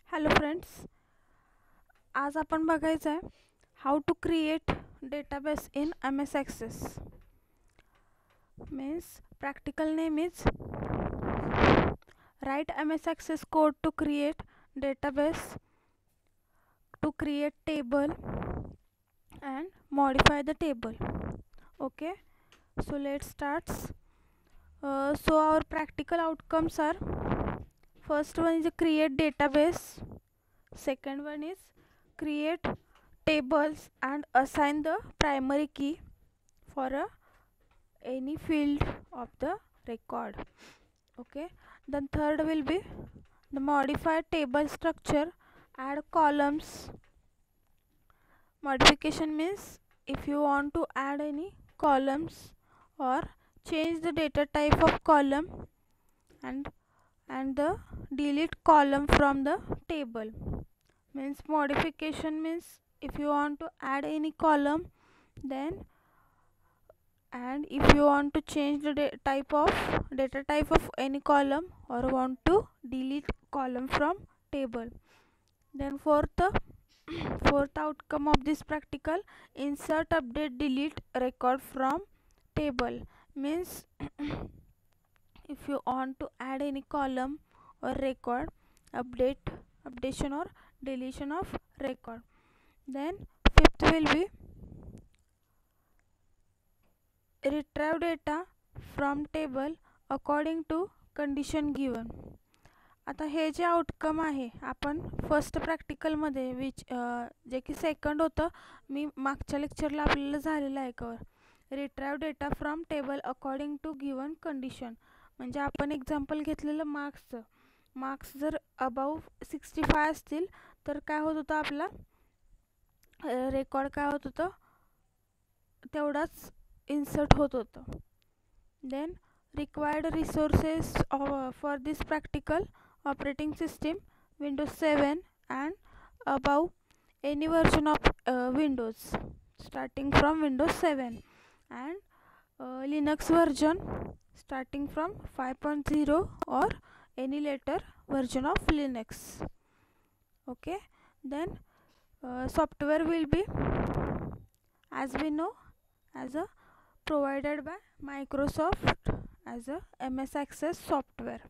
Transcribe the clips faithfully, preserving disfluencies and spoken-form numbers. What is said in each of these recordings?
Hello friends, आज आपण बघायचं आहे how to create database in M S Access. Means practical name is write M S Access code to create database, to create table and modify the table. Okay, so let's start. Uh, so our practical outcomes are: first one is a create database, second one is create tables and assign the primary key for a any field of the record. Okay, then third will be the modify table structure, add columns. Modification means if you want to add any columns or change the data type of column and and the delete column from the table. Means modification means if you want to add any column, then and if you want to change the da type of data type of any column or want to delete column from table. Then fourth fourth outcome of this practical, insert update delete record from table. Means if you want to add any column or record, update updation or deletion of record. Then fifth will be retrieve data from table according to condition given. आता हे जे outcome आहे आपण first प्रॅक्टिकलमध्ये which जे की second होतं, मी मागच्या लेक्चरला आपल्याला झालेलं आहे cover. Retrieve data from table according to given condition. म्हणजे आपण एक्झाम्पल घेतलेलं मार्क्सचं. मार्क्स जर अबाव सिक्स्टी फाय असतील तर काय होत होतं, आपला रेकॉर्ड काय होत होतं तेवढाच इन्सर्ट होत होतं. Then required resources for this practical, operating system Windows seven and above any version of uh, Windows starting from Windows seven and uh, Linux version starting from five point zero or any later version of Linux. Okay, then uh, software will be, as we know, as a provided by Microsoft as a M S Access software.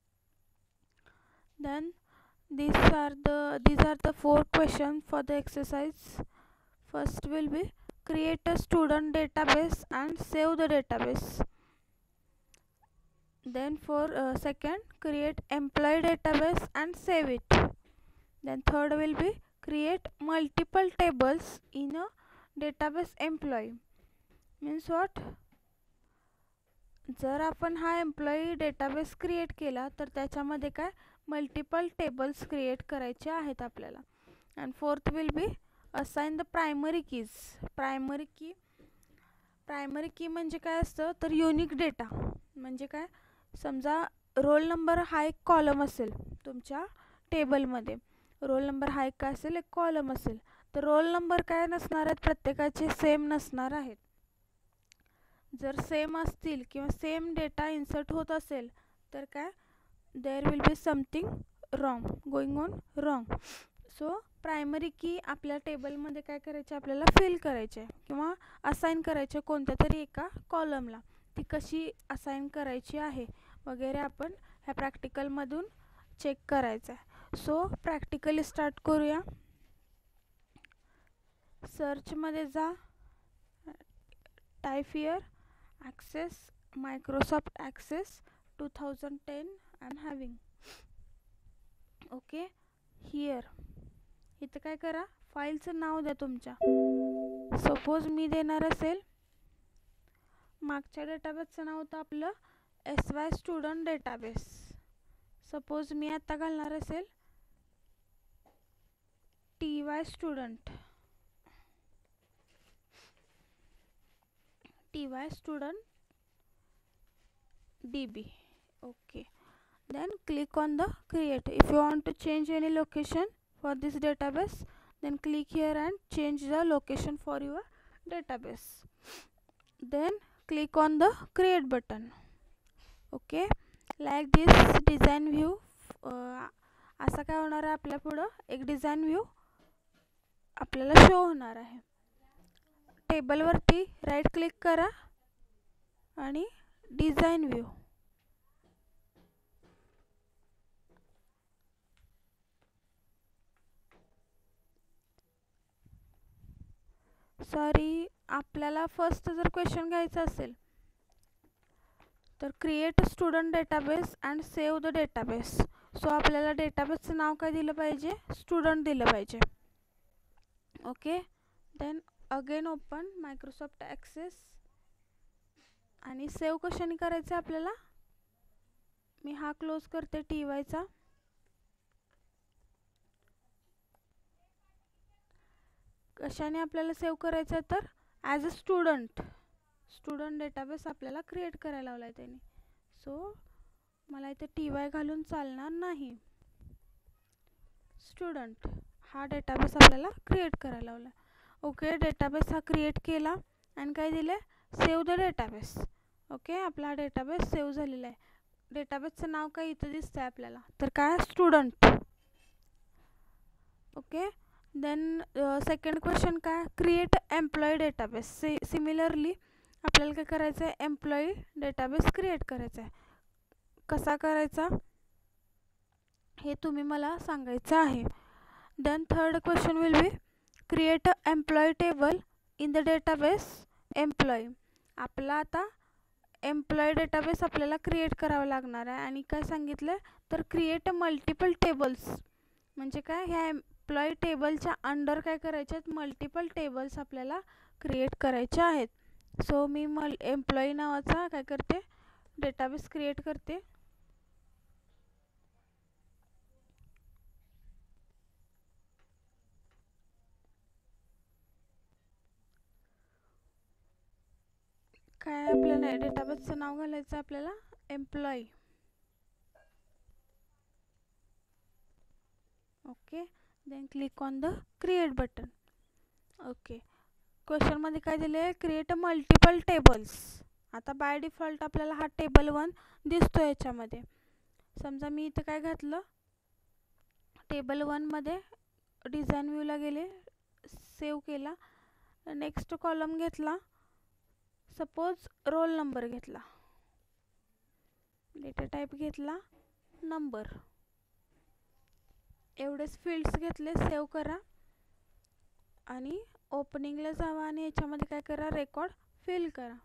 Then these are the these are the four questions for the exercise. First will be create a student database and save the database. Then for uh, second, create employee database and save it. Then third will be create multiple tables in a database employee. Means what? जर आपण हा employee database create केला तर त्याच्यामध्ये काय multiple tables create करायचे आहेत आपल्याला. And fourth will be assign the primary keys. Primary key primary key म्हणजे काय असतं तर युनिक डेटा. म्हणजे काय, समजा रोल नंबर हा एक कॉलम असेल तुमच्या टेबलमध्ये, रोल नंबर हा एक काय असेल एक कॉलम असेल, तर रोल नंबर काय नसणार आहेत, प्रत्येकाचे सेम नसणार आहेत. जर सेम असतील किंवा सेम डेटा इन्सर्ट होत असेल तर काय there will be something wrong, going on wrong. So primary key आपल्या टेबलमध्ये काय करायचे, आपल्याला फिल करायचे किंवा असाइन करायचे कोणत्या तरी एका कॉलमला. ती कशी असाइन करायची आहे वगैरे आपण ह्या प्रॅक्टिकलमधून चेक करायचं आहे. सो प्रॅक्टिकली स्टार्ट करूया. सर्चमध्ये जा, type here Access Microsoft Access twenty ten I'm having. Okay, here इथं काय करा, फाईलचं नाव द्या तुमच्या. सपोज मी देणार असेल, मागच्या डेटाबेसचं नाव होतं आपलं S Y student database. Suppose मी आता घालणार असेल T Y student T Y student D B. Okay, then click on the create. If you want to change any location for this database, then click here and change the location for your database. Then click on the create button. Okay, like this design view uh, असा काय होणार आहे, आपल्या पुढं एक design view आपल्याला show होणार आहे. टेबलवरती राईट क्लिक करा आणि डिझाईन व्ह्यू. सॉरी, आपल्याला फर्स्ट जर क्वेश्चन घ्यायचा असेल तर create student database and save the database. So आपल्याला डेटाबेसचं नाव काय दिलं पाहिजे, स्टुडंट दिलं पाहिजे. Okay, then again open Microsoft Access आणि सेव्ह कशाने करायचं आहे आपल्याला. मी हा क्लोज करते टी वायचा. कशाने आपल्याला सेव्ह करायचं आहे तर as a student student database आपल्याला क्रिएट करायला लावला आहे त्यांनी. सो मला इथे टी वाय घालून चालणार नाही. स्टुडंट हा डेटाबेस आपल्याला क्रिएट करायला लावला. ओके, डेटाबेस हा क्रिएट केला आणि काय दिले, सेव्ह द डेटाबेस. ओके, आपला डेटाबेस सेव्ह झालेला आहे. डेटाबेसचं नाव काय इथं दिसतं आहे आपल्याला तर काय, student. Okay, then second question काय, क्रिएट एम्प्लॉई डेटाबेस. सि सिमिलरली आपल्याला काय करायचं आहे, एम्प्लॉई डेटाबेस क्रिएट करायचा आहे. कसा करायचा हे तुम्ही मला सांगायचं आहे. Then third question will be create a employee table in the database employee. आपला आता एम्प्लॉई डेटाबेस आपल्याला क्रिएट करावा लागणार आहे आणि काय सांगितलं तर क्रिएट मल्टिपल टेबल्स. म्हणजे काय, ह्या एम्प्लॉई टेबलच्या अंडर काय करायचे आहेत, मल्टिपल टेबल्स आपल्याला क्रिएट करायचे आहेत. सो मी मल एम्प्लॉई नावाचा काय करते, डेटाबेस क्रिएट करते. काय आपल्याला डेटाबेसचं नाव घालायचं आपल्याला, employee. Okay, then click on the create button. Okay, क्वेश्चनमध्ये काय दिले आहे, क्रिएट अ मल्टिपल टेबल्स. आता बाय डिफॉल्ट आपल्याला हा टेबल वन दिसतो याच्यामध्ये. समजा मी इथं काय घातलं, टेबल वनमध्ये डिझाईन व्ह्यूला गेले, सेव्ह केला, नेक्स्ट कॉलम घेतला, सपोज रोल नंबर घेतला, डेटा टाईप घेतला, नंबर, एवढेच फील्ड्स घेतले. सेव्ह करा आणि ओपनिंगला जावा आणि याच्यामध्ये काय करा, रेकॉर्ड फिल करा.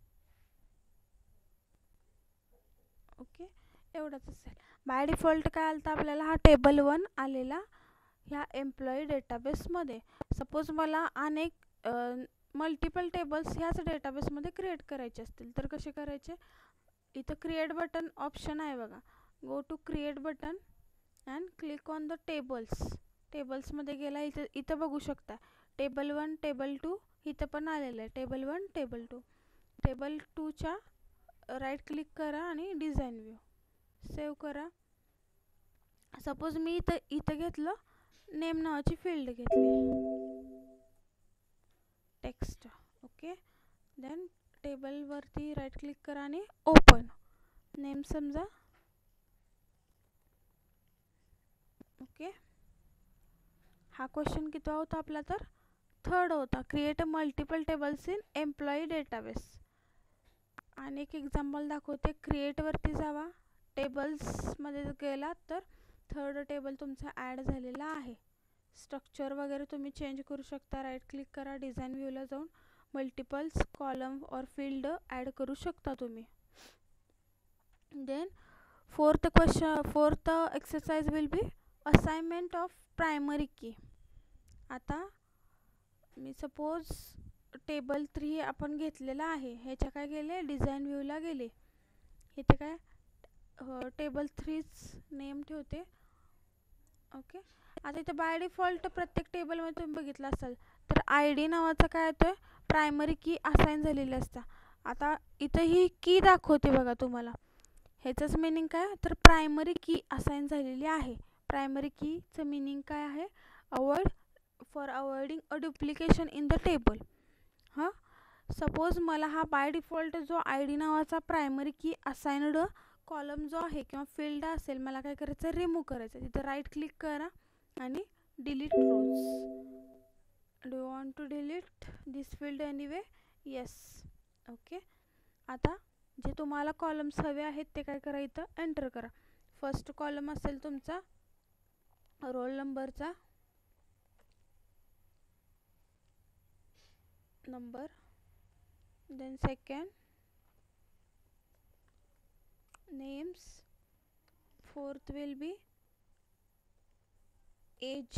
ओके, एवढंच असेल. बाय डिफॉल्ट काय आलं तर आपल्याला हा टेबल वन आलेला ह्या एम्प्लॉई डेटाबेसमध्ये. सपोज मला अनेक मल्टिपल टेबल्स ह्याच डेटाबेसमध्ये क्रिएट करायचे असतील तर कसे करायचे, इथं क्रिएट बटन ऑप्शन आहे बघा. Go to create button and click on the tables. टेबल्समध्ये गेला, इथं इथं बघू शकता टेबल वन, टेबल टू इथं पण आलेलं आहे, table one, table two. Table टूच्या राईट क्लिक करा आणि डिझाईन व्ह्यू, सेव्ह करा. सपोज मी इथं इथं घेतलं, नेम नावाची फील्ड घेतली, टेक्स्ट. ओके, देन टेबलवरती राईट क्लिक करा आणि ओपन. नेम समजा. ओके, हा क्वेश्चन किती होता आपला तर थर्ड होता, create a multiple tables in employee database. आणि एक एक्झाम्पल दाखवते. क्रिएटवरती जावा, टेबल्समध्ये गेला तर थर्ड टेबल तुमचा ॲड झालेला आहे. स्ट्रक्चर वगैरे तुम्ही चेंज करू शकता. राईट क्लिक करा, डिझाईन व्ह्यूला जाऊन मल्टिपल्स कॉलम और फील्ड ॲड करू शकता तुम्ही. Then fourth question, fourth exercise will be assignment of primary key. आता मी सपोज टेबल थ्री आपण घेतलेला आहे, ह्याच्या काय गेले, डिझाईन व्ह्यूला गेले, इथे काय टेबल थ्रीच नेम ठेवते. ओके, आता इथे बाय डिफॉल्ट प्रत्येक टेबलमध्ये तुम्ही बघितलं असाल तर आय डी नावाचा काय येतोय, प्रायमरी की असाइन झालेली असता. आता इथं ही की दाखवते बघा तुम्हाला. ह्याचंच मिनिंग काय तर प्रायमरी की असाइन झालेली आहे. प्रायमरी कीचं मिनिंग काय आहे, avoid for avoiding a duplication in the table. हां, सपोज मला हा बाय डिफॉल्ट जो आय डी नावाचा प्रायमरी की असाइनड कॉलम जो आहे किंवा फील्ड असेल मला काय करायचं आहे, रिमूव्ह करायचं. तिथं राईट क्लिक करा आणि delete rows. Do you want to delete this field anyway? Yes. Okay. आता जे तुम्हाला कॉलम्स हवे आहेत ते काय करा, इथं एंटर करा. फर्स्ट कॉलम असेल तुमचा रोल नंबरचा number, then second names, fourth will be age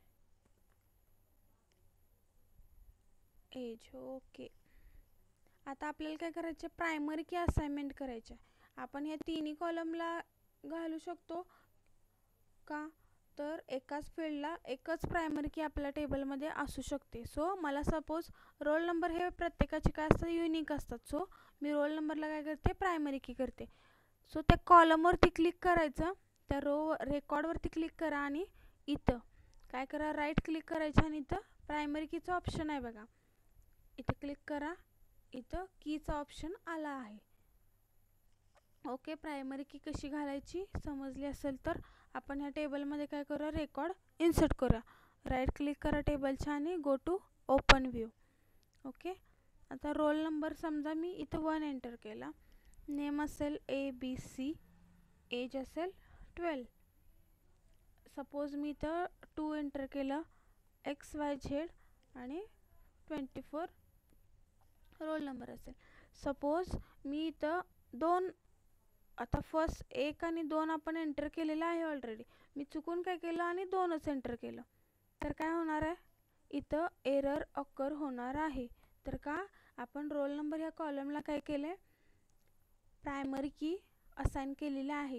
age okay. आता आपल्याला काय करायचे, प्रायमरी की असाइनमेंट करायचे. आपण या तिन्ही कॉलमला घालू शकतो का, तर एकाच फील्डला एकच प्रायमरी की आपल्या टेबलमध्ये असू शकते. सो मला सपोज रोल नंबर हे प्रत्येकाचे काय असतात, युनिक असतात. सो मी रोल नंबरला काय करते, प्रायमरी की करते. सो त्या कॉलमवरती क्लिक करायचं, त्या रो रेकॉर्डवरती क्लिक करा आणि इथं काय करा, राईट क्लिक करायचं आणि इथं प्रायमरी कीचं ऑप्शन आहे बघा, इथं क्लिक करा. इथं कीचा ऑप्शन आला आहे. ओके. प्रायमरी की कशी घालायची समजली असेल तर आपण ह्या टेबलमध्ये काय करूया, रेकॉर्ड इन्सर्ट करूया. राईट क्लिक करा टेबलच्या आणि go to open view. Okay. आता रोल नंबर समजा मी इथं वन एंटर केला, नेम असेल ए बी सी, एज असेल ट्वेल्व. सपोज मी इथं टू एंटर केलं, एक्स वाय झेड आणि ट्वेंटी फोर रोल नंबर असेल. सपोज मी इथं दोन, आता फर्स्ट एक आणि दोन आपण एंटर केलेलं आहे ऑलरेडी, मी चुकून काय केलं आणि दोनच एंटर केलं, तर काय होणार आहे, इथं एरर ऑकर होणार आहे. तर का, आपण रोल नंबर ह्या कॉलमला काय केलं आहे, प्रायमरी की असाइन केलेली आहे.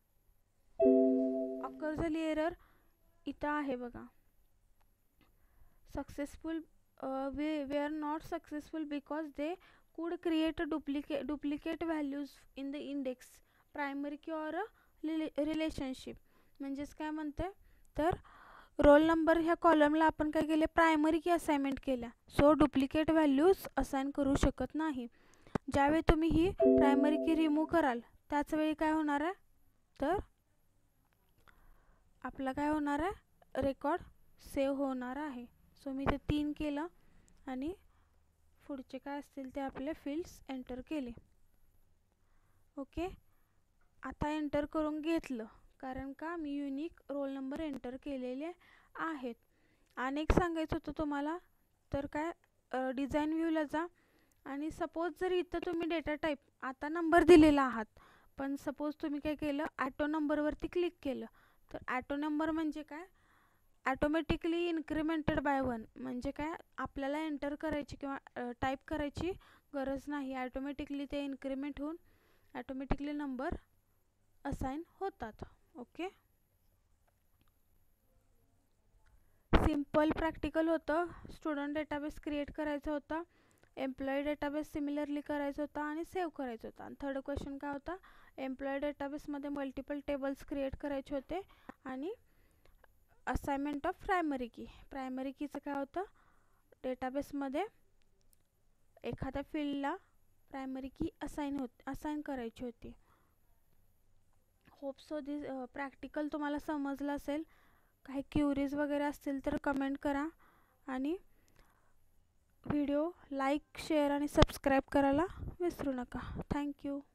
ऑकर झाली एरर, इथं आहे बघा, successful we we are not successful because they could create a duplicate duplicate values in the index primary key or a relationship. म्हणजेच काय म्हणते, तर रोल नंबर ह्या कॉलमला आपण काय केले, प्रायमरी की असाइनमेंट केल्या. सो डुप्लिकेट व्हॅल्यूज असाइन करू शकत नाही. ज्यावेळी तुम्ही ही प्रायमरी की रिमूव्ह कराल त्याच वेळी काय होणार आहे, तर आपला काय होणार आहे, रेकॉर्ड सेव्ह होणार आहे. सो मी ते तीन केलं आणि पुढचे काय असतील ते आपले फील्ड्स एंटर केले. ओके. आता एंटर करून घेतलं, कारण का मी युनिक रोल नंबर एंटर केलेले आहेत. अनेक सांगायचं होतं तुम्हाला, तर काय डिझाईन व्ह्यूला जा आणि सपोज जर इथं तुम्ही डेटा टाईप आता नंबर दिलेला आहात, पण सपोज तुम्ही काय केलं, ॲटो नंबरवरती क्लिक केलं, तर ॲटो नंबर म्हणजे काय, ॲटोमॅटिकली इन्क्रीमेंटेड बाय वन. म्हणजे काय, आपल्याला एंटर करायची किंवा टाईप करायची गरज नाही, ॲटोमॅटिकली ते इन्क्रीमेंट होऊन ॲटोमॅटिकली नंबर असाइन होतात. ओके. सिम्पल प्रॅक्टिकल होतं. स्टुडंट डेटाबेस क्रिएट करायचा होता, एम्प्लॉई डेटाबेस सिमिलरली करायचा होता आणि सेव्ह करायचा होता. आणि थर्ड क्वेश्चन काय होता, एम्प्लॉई डेटाबेसमध्ये मल्टिपल टेबल्स क्रिएट करायचे होते आणि assignment of primary key. Primary कीचं काय होतं, डेटाबेसमध्ये एखाद्या फील्डला प्रायमरी की असाइन होत असाइन करायची होती. होप सो दिस प्रॅक्टिकल तुम्हाला समजलं असेल. काही क्युरीज वगैरे असतील तर कमेंट करा आणि व्हिडिओ लाईक, शेअर आणि सबस्क्राईब करायला विसरू नका. थँक्यू.